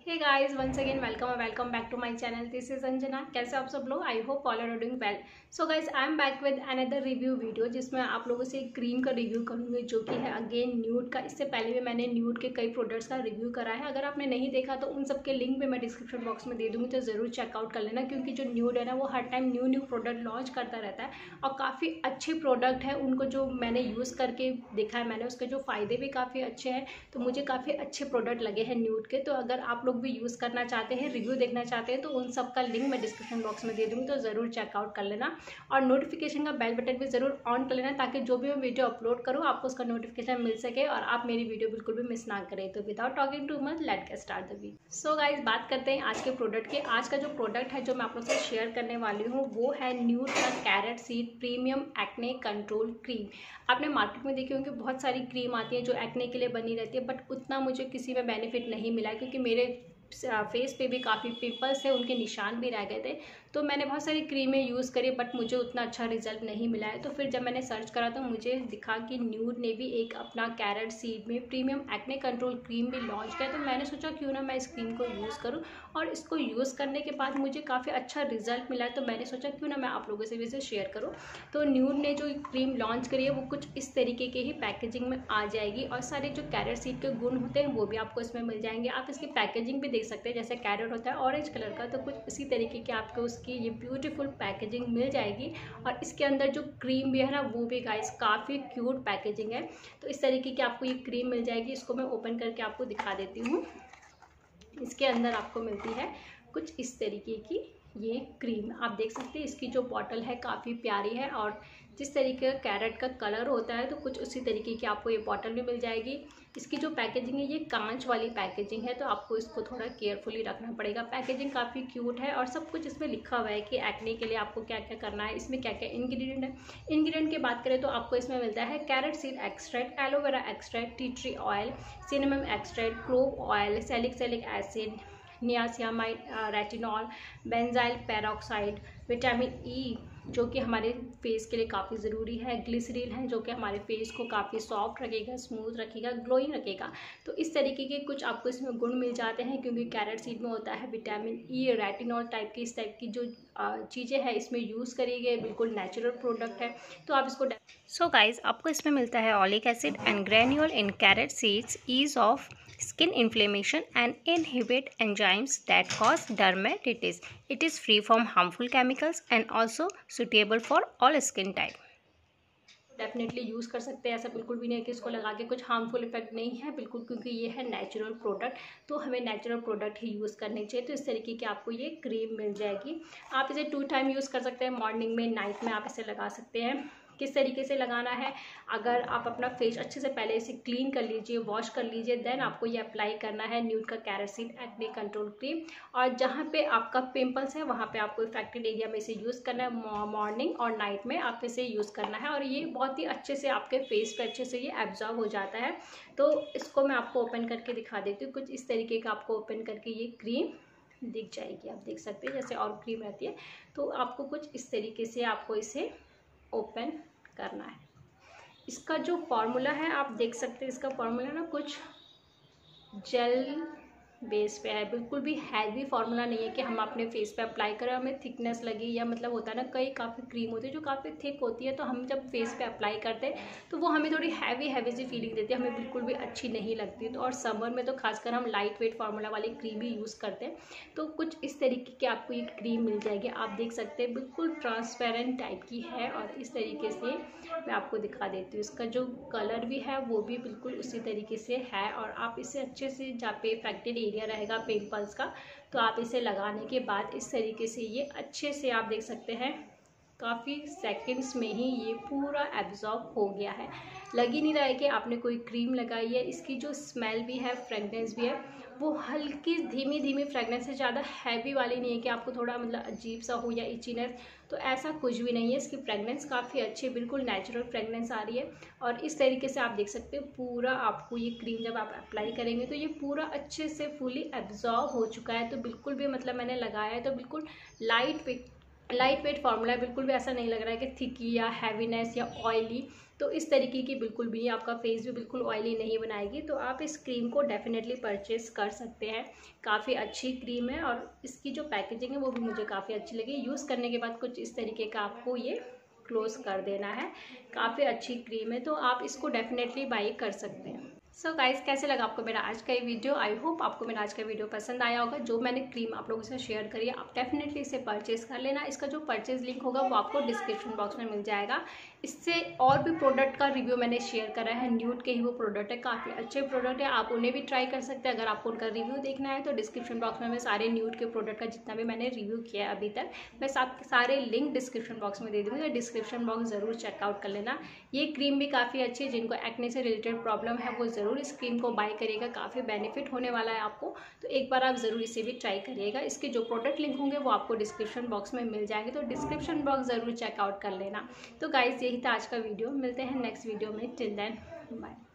Hey guys, once again welcome back to my channel. This is Anjana. कैसे आप सब लोग? I hope all are doing well. So guys, I am back with another review video जिसमें आप लोगों से एक क्रीम का रिव्यू करूंगी जो कि है अगेन न्यूड का। इससे पहले भी मैंने न्यूड के कई प्रोडक्ट्स का रिव्यू करा है। अगर आपने नहीं देखा तो उन सबके लिंक भी मैं डिस्क्रिप्शन बॉक्स में दे दूँगी, तो ज़रूर चेकआउट कर लेना, क्योंकि जो न्यूड है ना वो हर टाइम न्यू प्रोडक्ट लॉन्च करता रहता है और काफ़ी अच्छे प्रोडक्ट है। उनको जो मैंने यूज़ करके देखा है मैंने, उसके जो फ़ायदे भी काफ़ी अच्छे हैं, तो मुझे काफ़ी अच्छे प्रोडक्ट लगे हैं न्यूड के। तो अगर आप लोग भी यूज़ करना चाहते हैं, रिव्यू देखना चाहते हैं, तो उन सब का लिंक मैं डिस्क्रिप्शन बॉक्स में दे दूँगी, तो ज़रूर चेकआउट कर लेना। और नोटिफिकेशन का बेल बटन भी ज़रूर ऑन कर लेना, ताकि जो भी मैं वीडियो अपलोड करूँ आपको उसका नोटिफिकेशन मिल सके और आप मेरी वीडियो बिल्कुल भी मिस ना करें। तो without talking too much, let's get start the video. So guys, बात करते हैं आज के प्रोडक्ट के। आज का जो प्रोडक्ट है जो मैं आप लोग से शेयर करने वाली हूँ वो है न्यूड का carrot seed premium acne control cream. आपने मार्केट में देखी होंगी बहुत सारी क्रीम आती है जो एक्ने के लिए बनी रहती है, बट उतना मुझे किसी में बेनिफिट नहीं मिला, क्योंकि मेरे फेस पे भी काफ़ी पिंपल्स है, उनके निशान भी रह गए थे। तो मैंने बहुत सारी क्रीमें यूज़ करी, बट मुझे उतना अच्छा रिजल्ट नहीं मिला है। तो फिर जब मैंने सर्च करा तो मुझे दिखा कि न्यूड ने भी एक अपना कैरेट सीड में प्रीमियम एक्ने कंट्रोल क्रीम भी लॉन्च किया। तो मैंने सोचा क्यों ना मैं इस क्रीम को यूज़ करूँ, और इसको यूज़ करने के बाद मुझे काफ़ी अच्छा रिजल्ट मिला है। तो मैंने सोचा क्यों ना मैं आप लोगों से भी इसे शेयर करूँ। तो न्यूड ने जो क्रीम लॉन्च करी है वो कुछ इस तरीके के ही पैकेजिंग में आ जाएगी, और सारे जो कैरेट सीड के गुण होते हैं वो भी आपको इसमें मिल जाएंगे। आप इसकी पैकेजिंग भी देख सकते हैं, जैसे कैरेट होता है ऑरेंज कलर का, तो कुछ इसी तरीके की आपको उसकी ये ब्यूटीफुल पैकेजिंग मिल जाएगी। और इसके अंदर जो क्रीम भी है ना वो भी गाइस काफ़ी क्यूट पैकेजिंग है। तो इस तरीके की आपको ये क्रीम मिल जाएगी। इसको मैं ओपन करके आपको दिखा देती हूँ। इसके अंदर आपको मिलती है कुछ इस तरीके की ये क्रीम। आप देख सकते हैं इसकी जो बॉटल है काफ़ी प्यारी है, और जिस तरीके का कैरेट का कलर होता है तो कुछ उसी तरीके की आपको ये बॉटल भी मिल जाएगी। इसकी जो पैकेजिंग है ये कांच वाली पैकेजिंग है, तो आपको इसको थोड़ा केयरफुली रखना पड़ेगा। पैकेजिंग काफ़ी क्यूट है और सब कुछ इसमें लिखा हुआ है कि एक्ने के लिए आपको क्या क्या करना है, इसमें क्या क्या इंग्रेडिएंट है। इंग्रेडिएंट की बात करें तो आपको इसमें मिलता है carrot seed extract, aloe vera extract, tea tree oil, cinnamon extract, clove oil, salicylic acid, niacinamide, retinol, benzyl peroxide, vitamin E जो कि हमारे फेस के लिए काफ़ी ज़रूरी है, ग्लिसरीन है जो कि हमारे फेस को काफ़ी सॉफ्ट रखेगा, स्मूथ रखेगा, ग्लोइंग रखेगा। तो इस तरीके के कुछ आपको इसमें गुण मिल जाते हैं, क्योंकि कैरेट सीड में होता है विटामिन ई, रेटिनॉल टाइप की, इस टाइप की जो चीज़ें हैं इसमें यूज़ करी गई, बिल्कुल नेचुरल प्रोडक्ट है। तो आप इसको सो गाइज, आपको इसमें मिलता है oleic acid and granule in carrot seeds, ease of skin inflammation and inhibit enzymes that cause dermatitis. It is free from harmful chemicals and also suitable for all skin type. Definitely use कर सकते हैं। ऐसा बिल्कुल भी नहीं है कि इसको लगा के कुछ हार्मफुल इफेक्ट नहीं है, बिल्कुल, क्योंकि ये है नेचुरल प्रोडक्ट। तो हमें नेचुरल प्रोडक्ट ही यूज़ करने चाहिए। तो इस तरीके की आपको ये क्रीम मिल जाएगी। आप इसे 2 टाइम यूज़ कर सकते हैं, मॉर्निंग में, नाइट में आप इसे लगा सकते हैं। किस तरीके से लगाना है, अगर आप अपना फेस अच्छे से पहले इसे क्लीन कर लीजिए, वॉश कर लीजिए, देन आपको ये अप्लाई करना है न्यूड का carrot seed acne control cream. और जहाँ पे आपका पिंपल्स है वहाँ पे आपको इफेक्टेड एरिया में इसे यूज़ करना है। मॉर्निंग और नाइट में आप इसे यूज़ करना है, और ये बहुत ही अच्छे से आपके फेस पे अच्छे से ये एब्जॉर्ब हो जाता है। तो इसको मैं आपको ओपन करके दिखा देती हूँ। कुछ इस तरीके का आपको ओपन करके ये क्रीम दिख जाएगी। आप देख सकते हैं जैसे और क्रीम रहती है, तो आपको कुछ इस तरीके से आपको इसे ओपन करना है। इसका जो फॉर्मूला है आप देख सकते हैं, इसका फॉर्मूला ना कुछ जेल बेस पे है, बिल्कुल भी हैवी फार्मूला नहीं है कि हम अपने फेस पे अप्लाई करें हमें थिकनेस लगी, या मतलब होता है ना कई काफ़ी क्रीम होती है जो काफ़ी थिक होती है, तो हम जब फेस पे अप्लाई करते हैं तो वो हमें थोड़ी हैवी सी फीलिंग देती है, हमें बिल्कुल भी अच्छी नहीं लगती। तो और समर में तो खासकर हम लाइट वेट फार्मूला वाली क्रीम ही यूज़ करते हैं। तो कुछ इस तरीके की आपको ये क्रीम मिल जाएगी। आप देख सकते हैं बिल्कुल ट्रांसपेरेंट टाइप की है, और इस तरीके से मैं आपको दिखा देती हूँ। इसका जो कलर भी है वो भी बिल्कुल उसी तरीके से है, और आप इसे अच्छे से जहाँ पे इफेक्टेड एरिया रहेगा पिंपल्स का, तो आप इसे लगाने के बाद इस तरीके से ये अच्छे से आप देख सकते हैं काफ़ी सेकंड्स में ही ये पूरा एब्जॉर्ब हो गया है। लग ही नहीं रहा है कि आपने कोई क्रीम लगाई है। इसकी जो स्मेल भी है, फ्रेगनेंस भी है, वो हल्की धीमी फ्रेगनेंस है, ज़्यादा हैवी वाली नहीं है कि आपको थोड़ा मतलब अजीब सा हो या इचीनेस, तो ऐसा कुछ भी नहीं है। इसकी फ्रेगनेंस काफ़ी अच्छी है, बिल्कुल नेचुरल फ्रेगनेंस आ रही है। और इस तरीके से आप देख सकते हो पूरा आपको ये क्रीम जब आप अप्लाई करेंगे तो ये पूरा अच्छे से फुली एब्जॉर्ब हो चुका है। तो बिल्कुल भी मतलब मैंने लगाया है तो बिल्कुल light weight light weight formula, बिल्कुल भी ऐसा नहीं लग रहा है कि थिकी या हैवीनेस या ऑयली, तो इस तरीके की बिल्कुल भी, आपका फेस भी बिल्कुल ऑयली नहीं बनाएगी। तो आप इस क्रीम को डेफिनेटली परचेस कर सकते हैं। काफ़ी अच्छी क्रीम है और इसकी जो पैकेजिंग है वो भी मुझे काफ़ी अच्छी लगी। यूज़ करने के बाद कुछ इस तरीके का आपको ये क्लोज कर देना है। काफ़ी अच्छी क्रीम है, तो आप इसको डेफिनेटली बाई कर सकते हैं। सो गाइस, कैसे लगा आपको मेरा आज का ये वीडियो? आई होप आपको मेरा आज का वीडियो पसंद आया होगा। जो मैंने क्रीम आप लोगों से शेयर करी है, आप डेफिनेटली इसे परचेज कर लेना। इसका जो परचेज लिंक होगा वो आपको डिस्क्रिप्शन बॉक्स में मिल जाएगा। इससे और भी प्रोडक्ट का रिव्यू मैंने शेयर करा है, न्यूड के ही वो प्रोडक्ट है, काफ़ी अच्छे प्रोडक्ट है, आप उन्हें भी ट्राई कर सकते हैं। अगर आपको उनका रिव्यू देखना है तो डिस्क्रिप्शन बॉक्स में मैं सारे न्यूड के प्रोडक्ट का जितना भी मैंने रिव्यू किया है अभी तक, मैं सारे लिंक डिस्क्रिप्शन बॉक्स में दे दूँगी। डिस्क्रिप्शन बॉक्स ज़रूर चेकआउट कर लेना। ये क्रीम भी काफ़ी अच्छी है, जिनको एक्ने से रिलेटेड प्रॉब्लम है वो ज़रूर इस क्रीम को बाय करिएगा। काफ़ी बेनिफिट होने वाला है आपको, तो एक बार आप ज़रूर इसे भी ट्राई करिएगा। इसके जो प्रोडक्ट लिंक होंगे वो आपको डिस्क्रिप्शन बॉक्स में मिल जाएंगे, तो डिस्क्रिप्शन बॉक्स ज़रूर चेकआउट कर लेना। तो गाइस, यही था आज का वीडियो। मिलते हैं नेक्स्ट वीडियो में। Till then, bye.